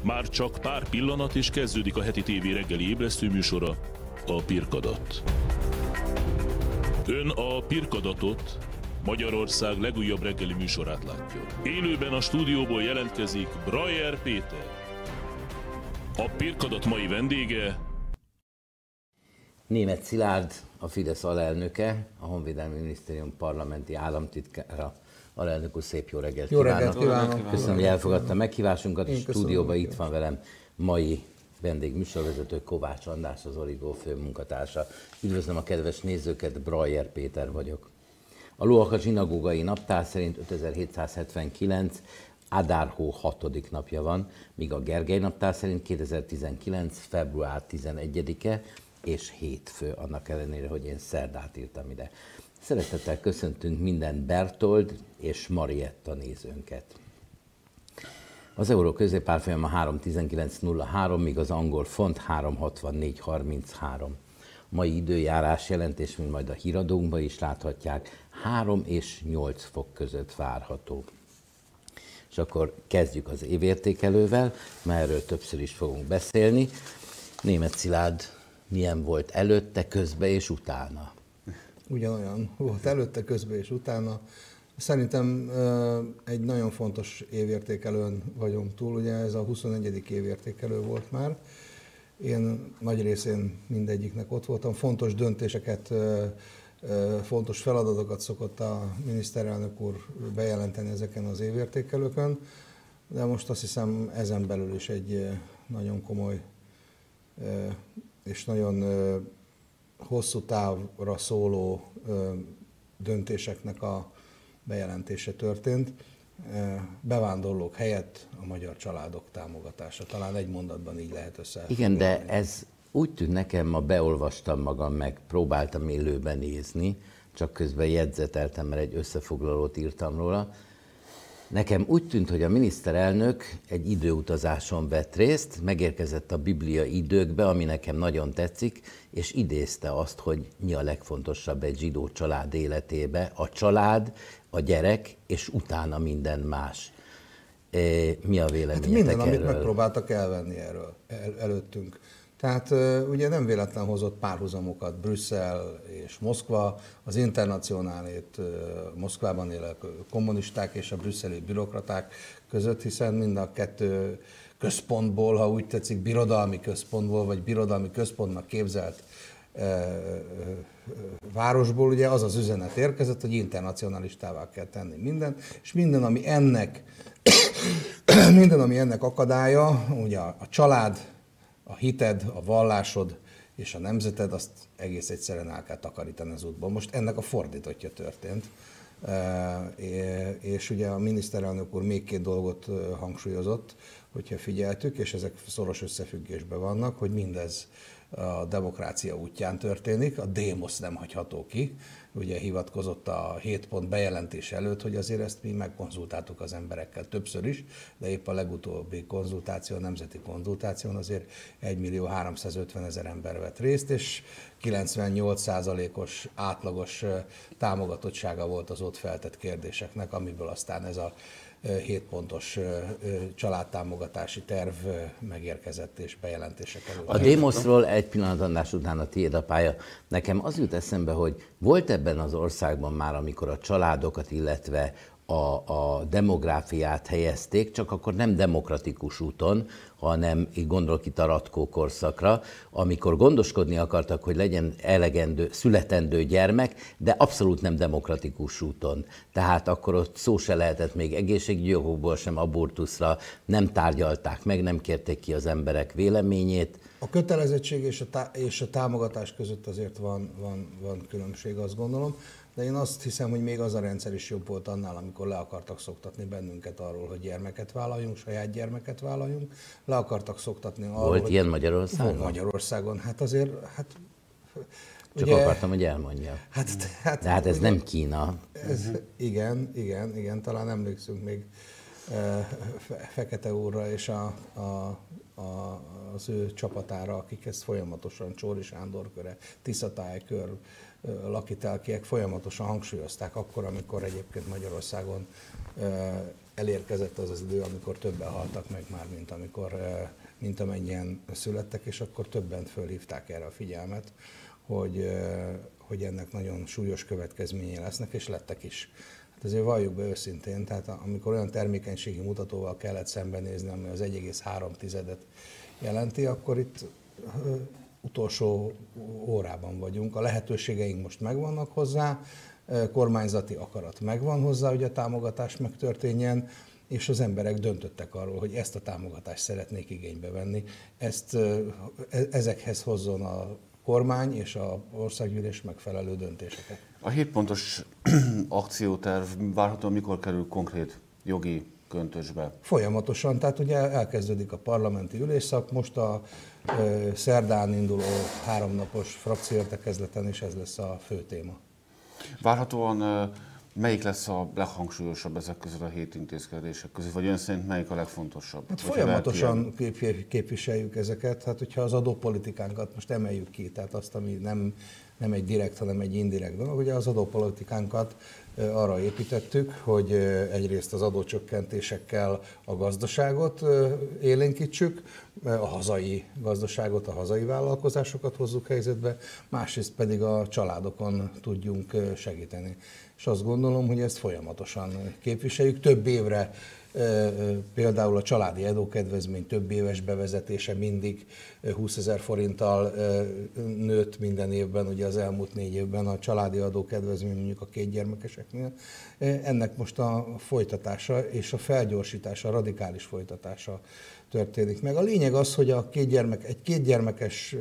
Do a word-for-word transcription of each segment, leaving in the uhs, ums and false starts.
Már csak pár pillanat és kezdődik a heti tévé reggeli ébresztő műsora, a Pirkadat. Ön a Pirkadatot, Magyarország legújabb reggeli műsorát látja. Élőben a stúdióból jelentkezik Brayer Péter. A Pirkadat mai vendége Németh Szilárd, a Fidesz alelnöke, a Honvédelmi Minisztérium parlamenti államtitkára. Alelnök úr, szép jó reggelt jó kívánok! Reggelt kívánok. Köszönöm, hogy elfogadta meghívásunkat. A stúdióban itt szépen. van velem mai vendég műsorvezető Kovács András, az Origo főmunkatársa. Üdvözlöm a kedves nézőket, Brayer Péter vagyok. A Loaka zsinagógai naptár szerint ötezer-hétszázhetvenkilenc Adár hó hatodik napja van, míg a Gergely naptár szerint kétezer-tizenkilenc február tizenegyedike és hétfő, annak ellenére, hogy én szerdát írtam ide. Szeretettel köszöntünk minden Bertold és Marietta nézőnket. Az euró középárfolyama három tizenkilenc nulla három, míg az angol font három hatvannégy harminchárom. Mai időjárás jelentés, mint majd a híradónkban is láthatják, három és nyolc fok között várható. És akkor kezdjük az évértékelővel, mert erről többször is fogunk beszélni. Németh Szilárd, milyen volt előtte, közbe és utána? Ugyanolyan volt előtte, közben és utána. Szerintem egy nagyon fontos évértékelőn vagyunk túl, ugye ez a huszonegyedik évértékelő volt már. Én nagy részén mindegyiknek ott voltam. Fontos döntéseket, fontos feladatokat szokott a miniszterelnök úr bejelenteni ezeken az évértékelőkön, de most azt hiszem ezen belül is egy nagyon komoly és nagyon hosszú távra szóló döntéseknek a bejelentése történt. Bevándorlók helyett a magyar családok támogatása. Talán egy mondatban így lehet összefoglalni. Igen, de ez úgy tűnt nekem, ma beolvastam magam, meg próbáltam élőben nézni, csak közben jegyzeteltem, mert egy összefoglalót írtam róla. Nekem úgy tűnt, hogy a miniszterelnök egy időutazáson vett részt, megérkezett a Biblia időkbe, ami nekem nagyon tetszik, és idézte azt, hogy mi a legfontosabb egy zsidó család életébe, a család, a gyerek, és utána minden más. Mi a véleményetek hát minden, erről? amit megpróbáltak elvenni erről el, előttünk. Tehát ugye nem véletlen hozott párhuzamokat Brüsszel és Moszkva, az internacionálét Moszkvában élő kommunisták és a brüsszeli bürokraták között, hiszen mind a kettő központból, ha úgy tetszik, birodalmi központból, vagy birodalmi központnak képzelt városból ugye az az üzenet érkezett, hogy internacionalistává kell tenni mindent, és minden, ami ennek, minden, ami ennek akadálya, ugye a család, a hited, a vallásod és a nemzeted, azt egész egyszerűen el kell takarítani az útból. Most ennek a fordítottja történt. És ugye a miniszterelnök úr még két dolgot hangsúlyozott, hogyha figyeltük, és ezek szoros összefüggésben vannak, hogy mindez a demokrácia útján történik, a démosz nem hagyható ki. Ugye hivatkozott a hét pont bejelentés előtt, hogy azért ezt mi megkonzultáltuk az emberekkel többször is, de épp a legutóbbi konzultáció, a nemzeti konzultáción azért egymillió háromszázötvenezer ember vett részt, és kilencvennyolc százalékos átlagos támogatottsága volt az ott feltett kérdéseknek, amiből aztán ez a hét pontos családtámogatási terv megérkezett és bejelentése került. A démoszról egy pillanat, András, után a tiéd a pálya. Nekem az jut eszembe, hogy volt ebben az országban már, amikor a családokat, illetve a, a demográfiát helyezték, csak akkor nem demokratikus úton, hanem így gondolok itt a Ratkó korszakra, amikor gondoskodni akartak, hogy legyen elegendő, születendő gyermek, de abszolút nem demokratikus úton. Tehát akkor ott szó se lehetett még egészségügyi okokból sem abortuszra, nem tárgyalták meg, nem kérték ki az emberek véleményét. A kötelezettség és a, tá- és a támogatás között azért van, van, van különbség, azt gondolom. De én azt hiszem, hogy még az a rendszer is jobb volt annál, amikor le akartak szoktatni bennünket arról, hogy gyermeket vállaljunk, saját gyermeket vállaljunk. Le akartak szoktatni arról, Volt hogy... ilyen Magyarországon? Volt Magyarországon. Hát azért... Hát, Csak ugye, akartam, hogy elmondja. Hát, hát, De hát ez ugye, nem Kína. Ez, igen, igen, igen, talán emlékszünk még e, Fekete úrra és a, a, a, az ő csapatára, akik ezt folyamatosan, Csóri Sándor köre, Tiszatály kör, lakitelkiek folyamatosan hangsúlyozták akkor, amikor egyébként Magyarországon elérkezett az az idő, amikor többen haltak meg már, mint, amikor, mint amennyien születtek, és akkor többen fölhívták erre a figyelmet, hogy, hogy ennek nagyon súlyos következményei lesznek, és lettek is. Hát azért valljuk be őszintén, tehát amikor olyan termékenységi mutatóval kellett szembenézni, ami az egy egész három tizedet jelenti, akkor itt utolsó órában vagyunk. A lehetőségeink most megvannak hozzá, kormányzati akarat megvan hozzá, hogy a támogatás megtörténjen, és az emberek döntöttek arról, hogy ezt a támogatást szeretnék igénybe venni. Ezt, ezekhez hozzon a kormány és az országgyűlés megfelelő döntéseket. A hét pontos akcióterv várhatóan mikor kerül konkrét jogi köntösbe? Folyamatosan, tehát ugye elkezdődik a parlamenti ülésszak, most a ö, szerdán induló háromnapos frakcióértekezleten is ez lesz a fő téma. Várhatóan melyik lesz a leghangsúlyosabb ezek közül a hét intézkedések közül, vagy ön szerint melyik a legfontosabb? Hát folyamatosan kép, képviseljük ezeket, hát hogyha az adópolitikánkat most emeljük ki, tehát azt, ami nem, nem egy direkt, hanem egy indirekt dolog, ugye az adópolitikánkat arra építettük, hogy egyrészt az adócsökkentésekkel a gazdaságot élénkítsük, a hazai gazdaságot, a hazai vállalkozásokat hozzuk helyzetbe, másrészt pedig a családokon tudjunk segíteni. És azt gondolom, hogy ezt folyamatosan képviseljük. Több évre például a családi adókedvezmény több éves bevezetése mindig húszezer forinttal nőtt minden évben, ugye az elmúlt négy évben a családi adókedvezmény mondjuk a kétgyermekeseknél. Ennek most a folytatása és a felgyorsítása, a radikális folytatása történik meg. A lényeg az, hogy a kétgyermek, egy kétgyermekes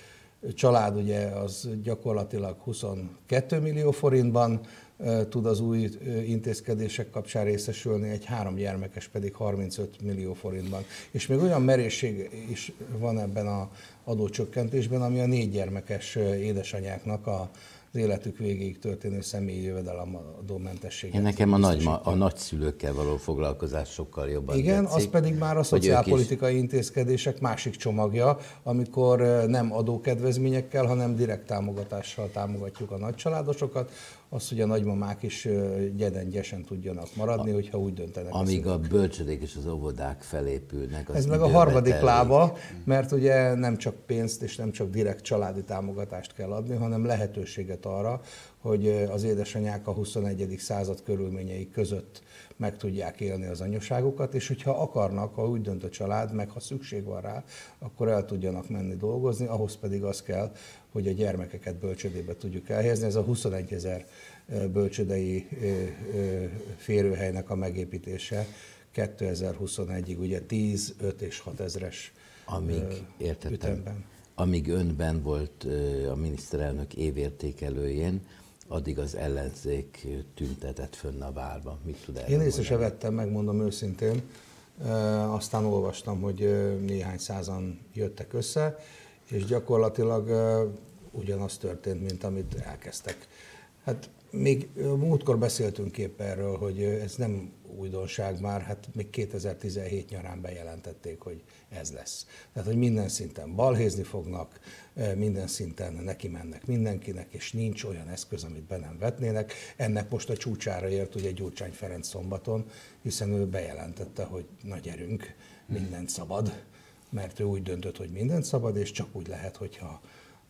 család ugye az gyakorlatilag huszonkettő millió forintban tud az új intézkedések kapcsán részesülni, egy három gyermekes pedig harmincöt millió forintban. És még olyan merészség is van ebben az adócsökkentésben, ami a négy gyermekes édesanyáknak a az életük végéig történő személyi jövedelemadómentességet. Én nekem a, nagy, a nagyszülőkkel való foglalkozás sokkal jobban Igen, tetszik, az pedig már a szociálpolitikai is... intézkedések másik csomagja, amikor nem adókedvezményekkel, hanem direkt támogatással támogatjuk a nagycsaládosokat, az, hogy a nagymamák is gyeden-gyesen tudjanak maradni, hogyha úgy döntenek. Amíg a bölcsödék és az óvodák felépülnek. Az Ez meg a harmadik telik. lába, mert ugye nem csak pénzt és nem csak direkt családi támogatást kell adni, hanem lehetőséget arra, hogy az édesanyák a huszonegyedik század körülményei között meg tudják élni az anyaságukat, és hogyha akarnak, ha úgy dönt a család, meg ha szükség van rá, akkor el tudjanak menni dolgozni, ahhoz pedig az kell, hogy a gyermekeket bölcsödébe tudjuk elhelyezni. Ez a huszonegyezer bölcsödei férőhelynek a megépítése kétezer-huszonegyig, ugye tíz, öt és hat ezres Amíg, értettem, ütemben. Amíg önben volt a miniszterelnök évértékelőjén, addig az ellenzék tüntetett fönn a várban. Mit tud erről Én észre se vettem, megmondom őszintén. Aztán olvastam, hogy néhány százan jöttek össze, és gyakorlatilag ugyanaz történt, mint amit elkezdtek. Hát még múltkor beszéltünk épp erről, hogy ez nem újdonság már, hát még kétezer-tizenhét nyarán bejelentették, hogy ez lesz. Tehát, hogy minden szinten balhézni fognak, minden szinten neki mennek mindenkinek, és nincs olyan eszköz, amit be nem vetnének. Ennek most a csúcsára ért ugye Gyurcsány Ferenc szombaton, hiszen ő bejelentette, hogy na gyerünk, mindent szabad, mert ő úgy döntött, hogy mindent szabad, és csak úgy lehet, hogyha,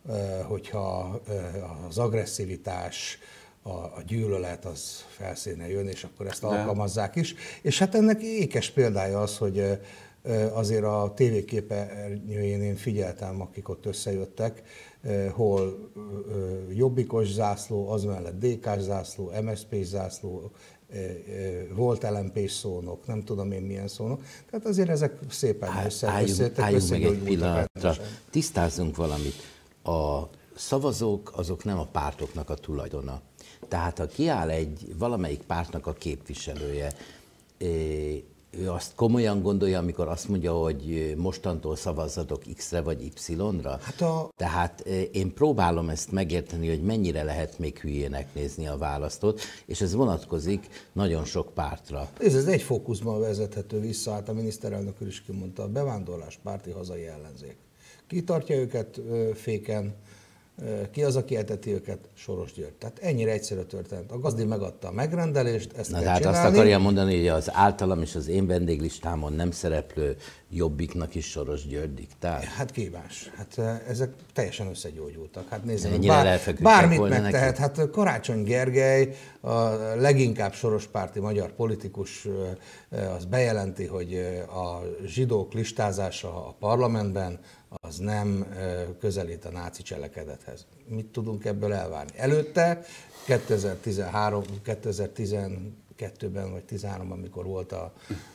hogyha az agresszivitás, a, a gyűlölet az felszínen jön, és akkor ezt alkalmazzák is. És hát ennek ékes példája az, hogy azért a tévéképernyőjén én figyeltem, akik ott összejöttek, hol jobbikos zászló, az mellett dé ká-s zászló, em es zé pés zászló, volt el em pés szónok, nem tudom én milyen szónok. Tehát azért ezek szépen összejöttek. Álljunk meg egy pillanatra, tisztázzunk valamit. A szavazók azok nem a pártoknak a tulajdona. Tehát ha kiáll egy valamelyik pártnak a képviselője, ő azt komolyan gondolja, amikor azt mondja, hogy mostantól szavazzatok X-re vagy Y-ra? Hát a... Tehát én próbálom ezt megérteni, hogy mennyire lehet még hülyének nézni a választót, és ez vonatkozik nagyon sok pártra. Ez, ez egy fókuszban vezethető vissza, hát a miniszterelnök úr is kimondta, a bevándorlás párti hazai ellenzék. Ki tartja őket féken, Ki az, aki eteti őket? Soros György. Tehát ennyire egyszerű történet. A gazdi megadta a megrendelést, ezt Na, kell tehát csinálni. azt akarja mondani, hogy az általam és az én vendéglistámon nem szereplő Jobbiknak is Soros György diktál? Hát kívás. Hát ezek teljesen összegyógyultak. Hát nézzük, Ennyire bár, lelfeküdtek bármit volna megtehet. neki? Hát Karácsony Gergely, a leginkább sorospárti magyar politikus, az bejelenti, hogy a zsidók listázása a parlamentben az nem közelít a náci cselekedethez. Mit tudunk ebből elvárni? Előtte kétezer-tizenhárom, kétezer-tizenkettőben vagy tizenháromban, amikor volt a,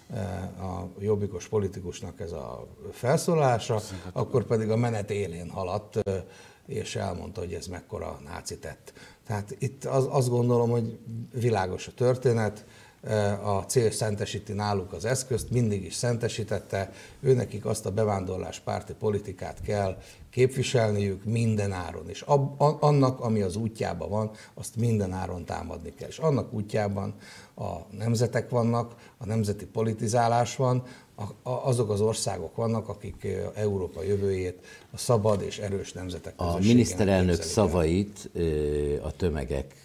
a jobbikos politikusnak ez a felszólalása, akkor pedig a menet élén haladt, és elmondta, hogy ez mekkora náci tett. Tehát itt az, azt gondolom, hogy világos a történet, a cél szentesíti náluk az eszközt, mindig is szentesítette, őnekik azt a bevándorláspárti politikát kell képviselniük minden áron, és ab, annak, ami az útjában van, azt minden áron támadni kell. És annak útjában a nemzetek vannak, a nemzeti politizálás van, a, a, azok az országok vannak, akik Európa jövőjét a szabad és erős nemzetek közösségének A miniszterelnök képzelik el. szavait a tömegek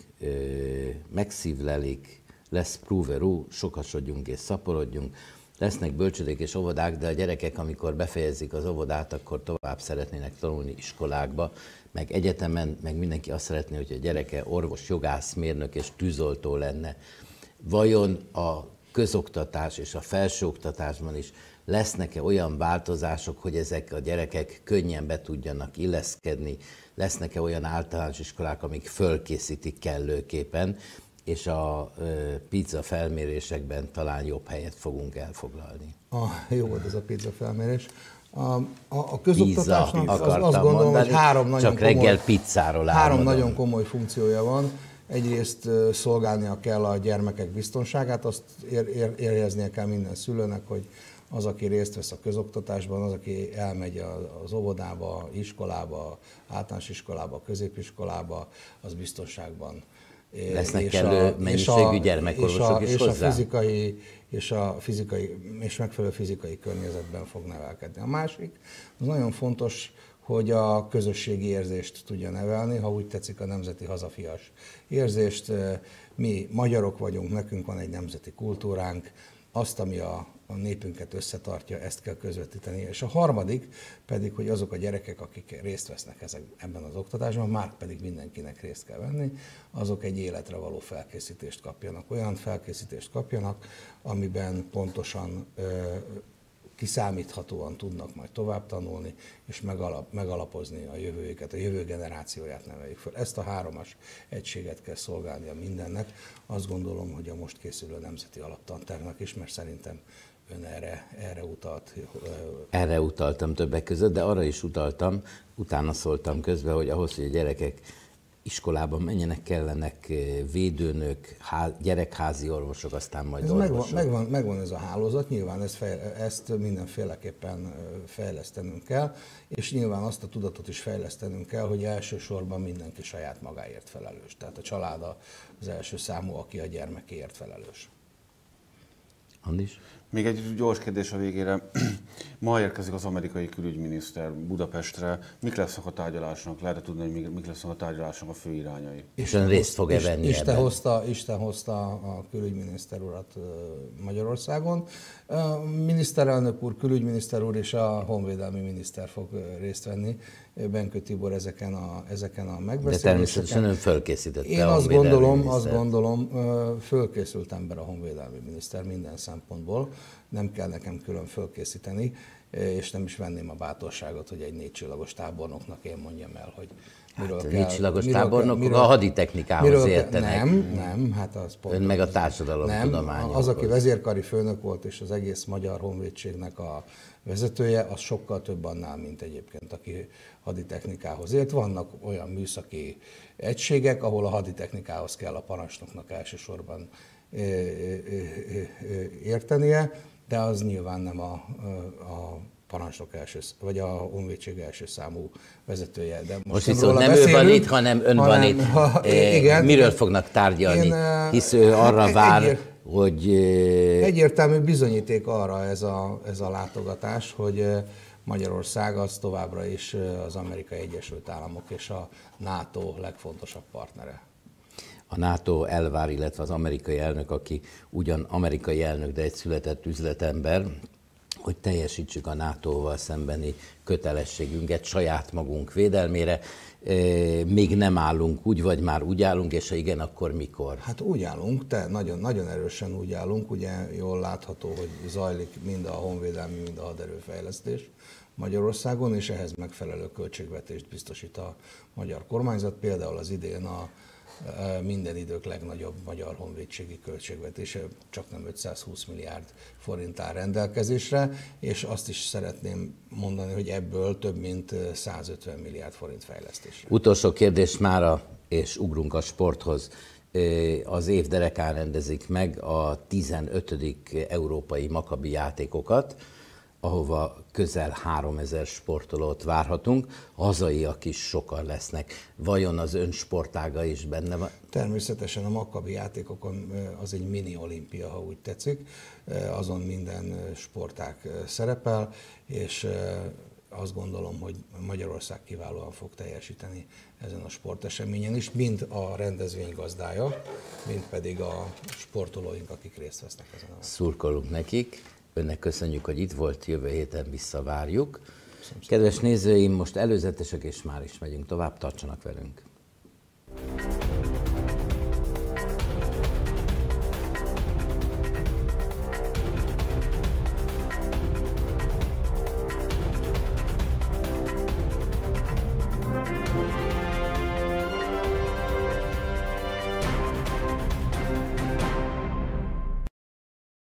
megszívlelik, lesz prúverú, sokasodjunk és szaporodjunk, lesznek bölcsödék és óvodák, de a gyerekek, amikor befejezik az óvodát, akkor tovább szeretnének tanulni iskolákba, meg egyetemen, meg mindenki azt szeretné, hogy a gyereke orvos, jogász, mérnök és tűzoltó lenne. Vajon a közoktatás és a felsőoktatásban is lesznek-e olyan változások, hogy ezek a gyerekek könnyen be tudjanak illeszkedni, lesznek-e olyan általános iskolák, amik fölkészítik kellőképpen, és a pizza felmérésekben talán jobb helyet fogunk elfoglalni. Ah, jó volt ez a pizza felmérés. A, a, a közoktatásnak Pizza, az, azt gondolom, mondani, hogy három nagyon, csak reggel komoly, pizzáról három álmodom. nagyon komoly funkciója van. Egyrészt szolgálnia kell a gyermekek biztonságát, azt ér, ér, éreznie kell minden szülőnek, hogy az, aki részt vesz a közoktatásban, az, aki elmegy az óvodába, iskolába, általános iskolába, középiskolába, az biztonságban. Lesznek és kellő a, mennyiségű és gyermekorvosok is és hozzá? A fizikai, és a fizikai, és megfelelő fizikai környezetben fog nevelkedni. A másik, az nagyon fontos, hogy a közösségi érzést tudja nevelni, ha úgy tetszik a nemzeti hazafias érzést. Mi magyarok vagyunk, nekünk van egy nemzeti kultúránk, azt, ami a, a népünket összetartja, ezt kell közvetíteni. És a harmadik pedig, hogy azok a gyerekek, akik részt vesznek ezek, ebben az oktatásban, már pedig mindenkinek részt kell venni, azok egy életre való felkészítést kapjanak. Olyan felkészítést kapjanak, amiben pontosan ö, kiszámíthatóan tudnak majd tovább tanulni, és megalap, megalapozni a jövőjüket, a jövő generációját neveljük föl. Ezt a háromas egységet kell szolgálnia mindennek. Azt gondolom, hogy a most készülő nemzeti alaptantervnek is, mert szerintem ön erre, erre utalt. Erre utaltam többek között, de arra is utaltam, utána szóltam közben, hogy ahhoz, hogy a gyerekek iskolában menjenek, kellenek védőnök, há, gyerekházi orvosok, aztán majd ez orvosok. Megvan, megvan, megvan ez a hálózat, nyilván ezt, fej, ezt mindenféleképpen fejlesztenünk kell, és nyilván azt a tudatot is fejlesztenünk kell, hogy elsősorban mindenki saját magáért felelős. Tehát a család az első számú, aki a gyermekéért felelős. Andis? Még egy gyors kérdés a végére. Ma érkezik az amerikai külügyminiszter Budapestre. Mik lesznek a tárgyalásnak? Lehet tudni, hogy mik lesznek a tárgyalásnak a fő irányai? És ön részt fog-e venni Isten ebben? hozta, Isten hozta a külügyminiszter urat Magyarországon. A miniszterelnök úr, külügyminiszter úr és a honvédelmi miniszter fog részt venni. Benkő Tibor ezeken a, ezeken a megbeszéléseken. De természetesen ön fölkészítette Én a azt honvédelmi gondolom, minisztert. azt gondolom, fölkészült ember a honvédelmi miniszter minden szempontból. Nem kell nekem külön fölkészíteni, és nem is venném a bátorságot, hogy egy négycsillagos tábornoknak én mondjam el, hogy miről Hát a kell... négycsillagos miről tábornokok miről, a haditechnikához miről, értenek. Nem, nem, hát az pont... Ön meg a Nem, társadalomtudományokhoz. az, aki vezérkari főnök volt, és az egész magyar honvédségnek a vezetője, az sokkal több annál, mint egyébként, aki haditechnikához ért. Vannak olyan műszaki egységek, ahol a haditechnikához kell a parancsnoknak elsősorban értenie, de az nyilván nem a, a parancsnok első, vagy a honvédség első számú vezetője. De most, Most nem viszont róla nem ő van beszélünk, itt, hanem ön hanem, van itt. Ha, Eh, igen, Miről fognak tárgyalni? Én, eh, Hisz ő arra egy- vár, egyér- hogy... eh, Egyértelmű bizonyíték arra ez a, ez a látogatás, hogy, Magyarország az továbbra is az Amerikai Egyesült Államok és a NATO legfontosabb partnere. A NATO elvár, illetve az amerikai elnök, aki ugyan amerikai elnök, de egy született üzletember, hogy teljesítsük a nátóval szembeni kötelességünket saját magunk védelmére. Még nem állunk úgy, vagy már úgy állunk, és ha igen, akkor mikor? Hát úgy állunk, de nagyon, nagyon erősen úgy állunk, ugye jól látható, hogy zajlik mind a honvédelmi, mind a haderőfejlesztés Magyarországon, és ehhez megfelelő költségvetést biztosít a magyar kormányzat. Például az idén a minden idők legnagyobb magyar honvédségi költségvetése, csak nem ötszázhúsz milliárd forint áll rendelkezésre, és azt is szeretném mondani, hogy ebből több mint százötven milliárd forint fejlesztésre. Utolsó kérdés mára, és ugrunk a sporthoz. Az év derekán rendezik meg a tizenötödik európai Makabi játékokat, ahova közel háromezer sportolót várhatunk, hazaiak is sokan lesznek. Vajon az ön sportága is benne van? Természetesen a Makabi játékokon az egy mini olimpia, ha úgy tetszik, azon minden sportág szerepel, és azt gondolom, hogy Magyarország kiválóan fog teljesíteni ezen a sporteseményen is, mind a rendezvény gazdája, mind pedig a sportolóink, akik részt vesznek ezen a... Szurkolunk nekik. Önnek köszönjük, hogy itt volt, jövő héten visszavárjuk. Kedves nézőim, most előzetesek, és már is megyünk tovább, tartsanak velünk!